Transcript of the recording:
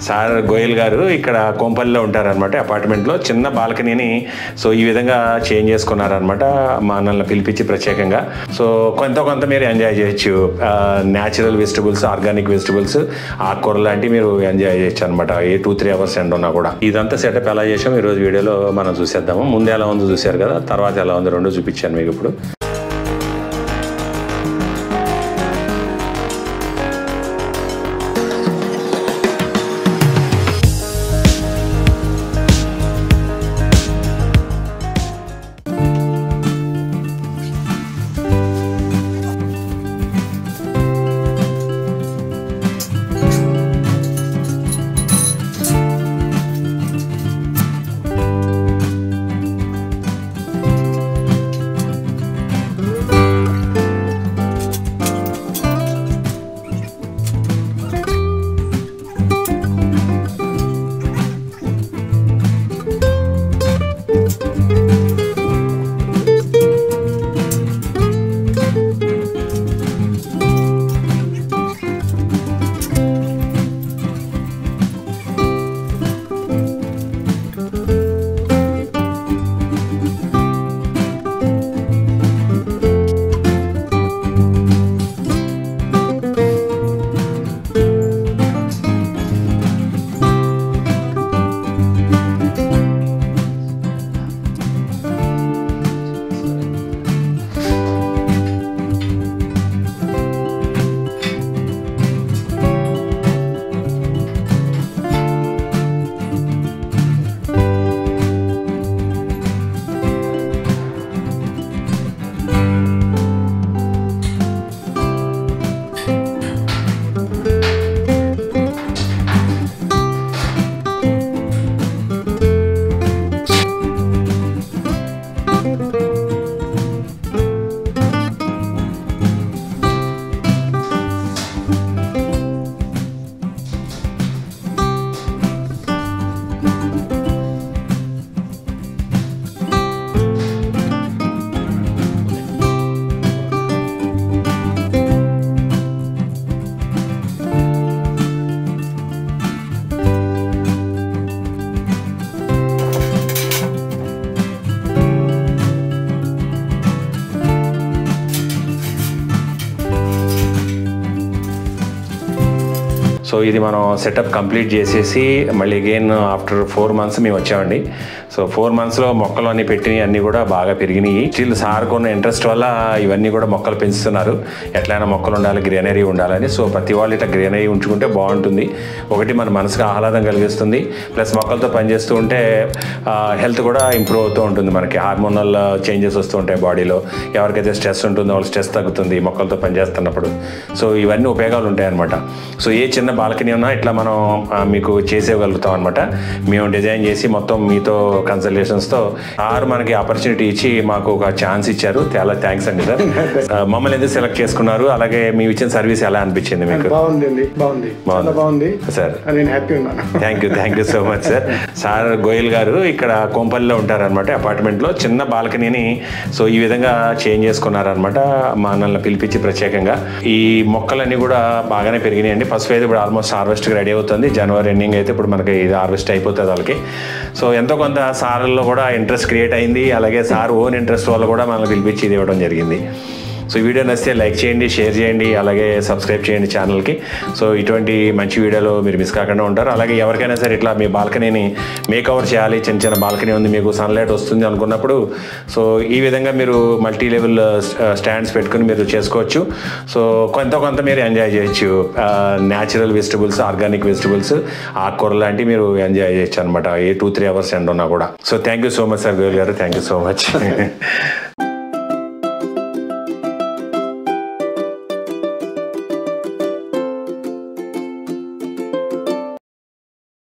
Sir Goyal గారు ఇక్కడ కోంపల్లిలో ఉంటారనమాట. అపార్ట్మెంట్లో చిన్న బాల్కనీని సో ఈ విధంగా చేంజ్ చేసుకున్నారనమాట మనల్ని పిలిపించి ప్రత్యేకంగా. సో కొంత మీరు ఎంజాయ్ చేయొచ్చు. న్యాచురల్ వెజిటబుల్స్, ఆర్గానిక్ వెజిటబుల్స్, ఆకుకూరలు లాంటివి మీరు ఎంజాయ్ చేయొచ్చు అనమాట. ఏ 2-3 అవర్స్ ఎండ్ ఉన్నా కూడా. ఇదంతా సెటప్ ఎలా చేసాం ఈరోజు వీడియోలో మనం చూసేద్దాము. ముందు ఎలా ఉందో చూశారు కదా, తర్వాత ఎలా ఉందో రెండో చూపించాను మీకు ఇప్పుడు. సో ఇది మనం సెటప్ కంప్లీట్ చేసేసి మళ్ళీ అగైన్ ఆఫ్టర్ 4 months మేము వచ్చామండి. సో 4 monthsలో మొక్కలు అన్నీ పెట్టినవి అన్నీ కూడా బాగా పెరిగినాయి. స్టిల్ సార్కున్న ఇంట్రెస్ట్ వల్ల ఇవన్నీ కూడా మొక్కలు పెంచుతున్నారు. ఎట్లయినా మొక్కలు ఉండాలి, గ్రీనరీ ఉండాలని. సో ప్రతి వాళ్ళు ఇట్లా గ్రీనరీ ఉంచుకుంటే బాగుంటుంది. ఒకటి మన మనసుకు ఆహ్లాదం కలిగిస్తుంది, ప్లస్ మొక్కలతో పనిచేస్తూ ఉంటే హెల్త్ కూడా ఇంప్రూవ్ అవుతూ ఉంటుంది. మనకి హార్మోనల్ చేంజెస్ వస్తూ ఉంటాయి బాడీలో. ఎవరికైతే స్ట్రెస్ ఉంటుందో వాళ్ళ స్ట్రెస్ తగ్గుతుంది మొక్కలతో పనిచేస్తున్నప్పుడు. సో ఇవన్నీ ఉపయోగాలు ఉంటాయి అనమాట. సో ఏ చిన్న బాల్కనీ ఉన్నా ఇట్లా మనం మీకు చేసేయగలుగుతాం అనమాట. మేము డిజైన్ చేసి మొత్తం మీతో కన్సల్టేషన్స్తో సార్ మనకి ఆపర్చునిటీ ఇచ్చి మాకు ఒక ఛాన్స్ ఇచ్చారు. చాలా థ్యాంక్స్ అండి సార్. మమ్మల్ని ఎందుకు సెలెక్ట్ చేసుకున్నారు, అలాగే మేము ఇచ్చిన సర్వీస్ ఎలా అనిపించింది మీకు? బాగుంది సార్, నేను హ్యాపీ ఉన్నాను. Thank you so much sir. Sir Goyal గారు ఇక్కడ కోంపల్లిలో ఉంటారనమాట. అపార్ట్మెంట్లో చిన్న బాల్కనీని సో ఈ విధంగా చేంజ్ చేసుకున్నారనమాట మనల్ని పిలిపించి ప్రత్యేకంగా. ఈ మొక్కలన్నీ కూడా బాగానే పెరిగినాయండి. పసుపు అయితే ఇప్పుడు ఆల్మోస్ట్ హార్వెస్ట్కి రెడీ అవుతుంది. జనవరి ఎండింగ్ అయితే ఇప్పుడు మనకి ఇది హార్వెస్ట్ అయిపోతుంది వాళ్ళకి. సో ఎంతో కొంత సార్లో కూడా ఇంట్రెస్ట్ క్రియేట్ అయింది. అలాగే సార్ ఓన్ ఇంట్రెస్ట్ వల్ల కూడా మనల్ని పిలిపించి ఇది ఇవ్వడం జరిగింది. సో వీడియో నచ్చితే లైక్ చేయండి, షేర్ చేయండి, అలాగే సబ్స్క్రైబ్ చేయండి ఛానల్కి. సో ఇటువంటి మంచి వీడియోలు మీరు మిస్ కాకుండా ఉంటారు. అలాగే ఎవరికైనా సరే ఇట్లా మీ బాల్కనీని మేకవర్ చేయాలి, చిన్న బాల్కనీ ఉంది, మీకు సన్లైట్ వస్తుంది అనుకున్నప్పుడు సో ఈ విధంగా మీరు మల్టీ లెవెల్ స్టాండ్స్ పెట్టుకుని మీరు చేసుకోవచ్చు. సో కొంత మీరు ఎంజాయ్ చేయొచ్చు. న్యాచురల్ వెజిటబుల్స్, ఆర్గానిక్ వెజిటబుల్స్, ఆకుకూరలు లాంటివి మీరు ఎంజాయ్ చేయొచ్చు అనమాట. ఏ 2-3 అవర్స్ ఎండ్ ఉన్నా కూడా. So thank you so much sir Goyal గారు. Thank you so much.